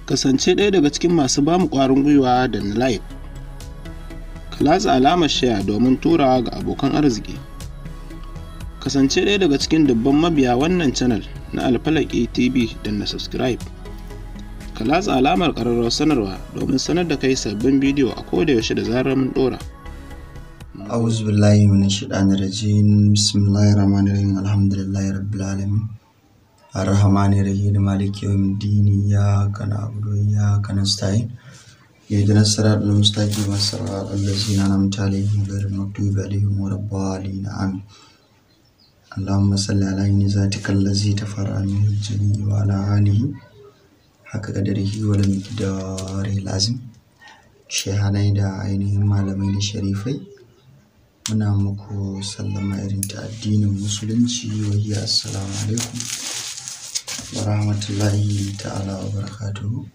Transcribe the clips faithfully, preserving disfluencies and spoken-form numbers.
Kasance ɗaya daga cikin masu bamu ƙwarin gwiwa da na like. Ka latsa alamar share domin turawa ga abokan arziki. Kasance ɗaya daga cikin dubban mabiya wannan channel na Alfalaki T V da na subscribe. Ka latsa alamar ƙararrawar sanarwa domin sanar da kai sabbin bidiyo a koda yaushe da zarar mun ɗora. A'udhu billahi minash shaitanir rajim. Bismillahir rahmanir rahim. Alhamdulillahi rabbil alamin. Ar-rahmanir rahim. Maliki yawmiddin. Iyyaka na'budu wa iyyaka nasta'in. Ihdinas siratal mustaqim. Siratal ladzina an'amta alaihim ghairil maghdubi alaihim waladdallin. Amin. Allahumma salli ala zatikal ladzi tafarra'a minhu al-jami' wa ala alihi haka qadarihi wa miqdarihil azim. Shehanai da ainihin malamai da sharifai, muna muku sallama irin ta addinin musulunci wa hiya assalamu alaikum wa rahmatullahi ta'ala wa barakatuhu.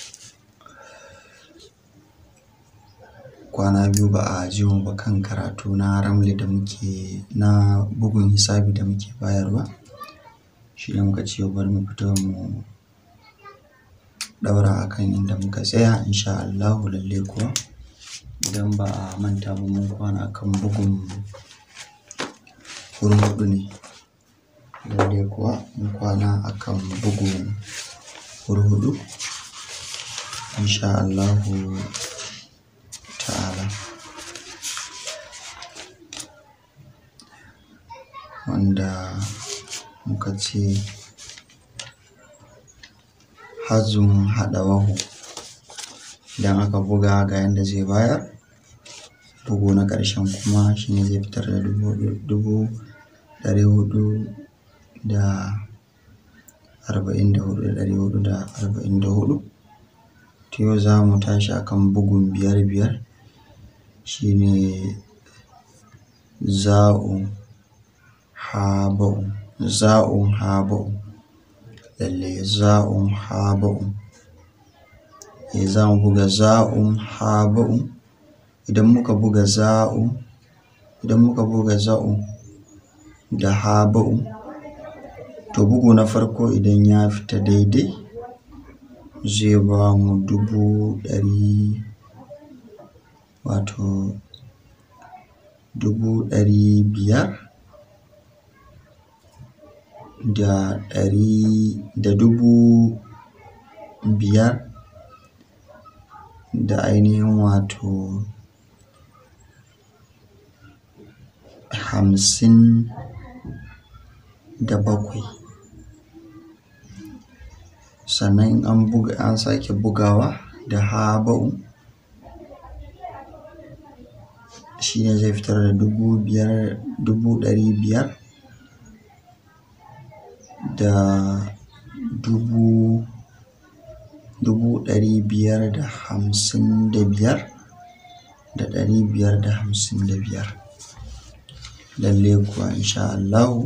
Kwana biyu ba a ji mu ba kan karatu na ramli da muke na bugun hisabi da muke bayarwa, shi ne muka ce bari mu fito mu daura akan inda muka tsaya insha Allah. Lalle kuwa idan ba a manta ba mun kwana akan bugun hurhudu ne. Lalle kuwa mun kwana akan bugun hurhudu insha Allah ta'ala, wanda muka ce hazun haɗa wahu idan aka buga ga yanda zai bayar. Bugu na ƙarshen kuma shine zai fitar da dubu ɗari hudu da arba'in da hudu da ɗari hudu da arba'in da hudu. To yau za mu tashi akan bugun biyar biyar, shine za'un haba'un za'un haba'un. Lalle za'un haba'un, eh za mu buga za'un haba'un. Idan muka buga za'un idan muka buga za'un da haba'un, to bugu na farko idan ya fita daidai zai ba mu dubu ɗari, wato dubu ɗari biyar da ɗari da dubu biyar da ainihin wato hamsin da bakwai. Sannan in an buga an sake bugawa da haba'un, shine zai fitar da dubu biyar dubu ɗari biyar da dubu dubu ɗari biyar da hamsin da biyar da ɗari biyar da hamsin da biyar. Lalle kuwa insha Allah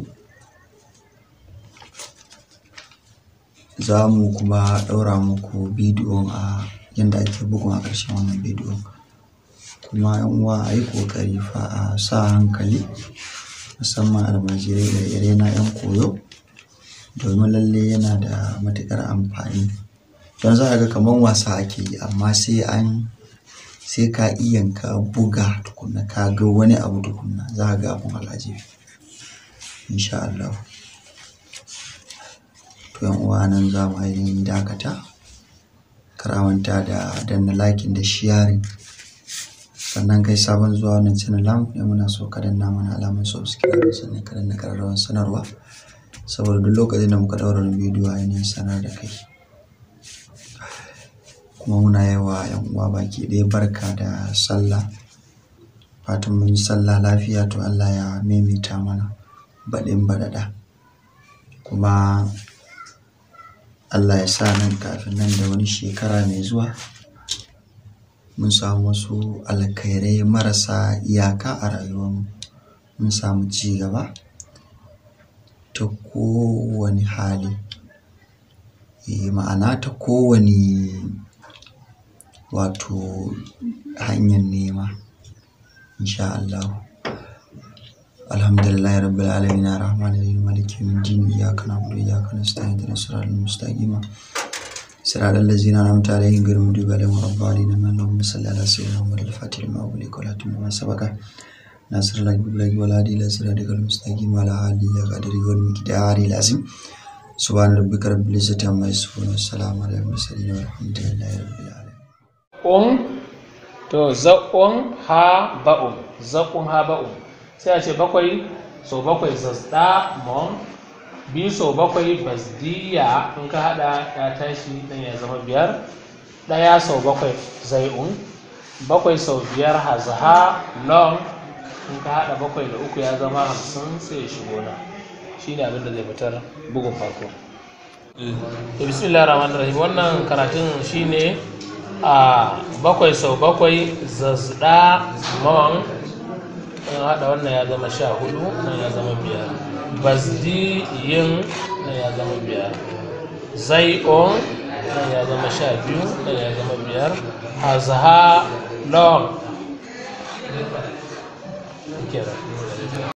za mu kuma ɗaura muku bidiyon a yanda ake bugun a ƙarshen wannan bidiyon. Kuma yan uwa a yi ƙoƙari fa a sa hankali, musamman almajirai da ire na yan koyo, domin lalle yana da matuƙar amfani. Don za ka ga kamar wasa ake yi, amma sai an sai ka iya ka buga tukunna ka ga wani abu tukunna za ka ga abun al'ajabi insha Allah. To yan uwa nan za mu ainihin dakata. Kar a manta da danna liking da sharing. Sannan kai sabon zuwa wannan channel namu ne, muna so ka danna mana alamar subscribe, sannan ka danna ƙararrawar sanarwa, saboda duk lokacin da muka ɗaura wani bidiyo ainihin sanar da kai. Kuma muna yawa yan uwa baki ɗaya barka da sallah, fatan mun yi sallah lafiya. To Allah ya maimaita mana baɗin baɗaɗa, kuma Allah ya sa nan kafin nan da wani shekara mai zuwa mun samu wasu alkhairai marasa iyaka a rayuwarmu. Mun samu ci gaba ta kowane hali, eh ma'ana ta kowane wato hanyar nema insha Allah. Alhamdulillahi rabbil alamin arrahmanir rahim maliki yawmiddin iyyaka na'budu wa iyyaka nasta'in ihdinas siratal mustaqim صراط الذين أنعمت عليهم غير المغضوب عليهم ولا الضالين اللهم صل على سيدنا محمد الفاتح لما أغلق والخاتم لما سبق ناصر الحق بالحق والهادي إلى صراطك المستقيم وعلى آله قدره والمقدار العظيم سبحان ربك رب العزة عما يصفون والسلام على المرسلين والحمد لله رب العالمين. um to zaƙon ha ba'um zaƙon ha ba'um sai a ce bakwai so bakwai zazda mon biyu so bakwai basdiya in ka hada ya tashi dan ya zama biyar daya sau bakwai zai'un bakwai sau biyar hazaha long in ka hada bakwai da uku ya zama hamsin sai ya shigo na shine abin da zai fitar bugun farko. To bismillahir rahmanir rahim wannan karatun shine a bakwai sau bakwai zazda mon in hada wannan ya zama sha hudu nan ya zama biyar basdi yin nan ya zama biyar zai'on nan ya zama sha biyu nan ya zama biyar hazaha long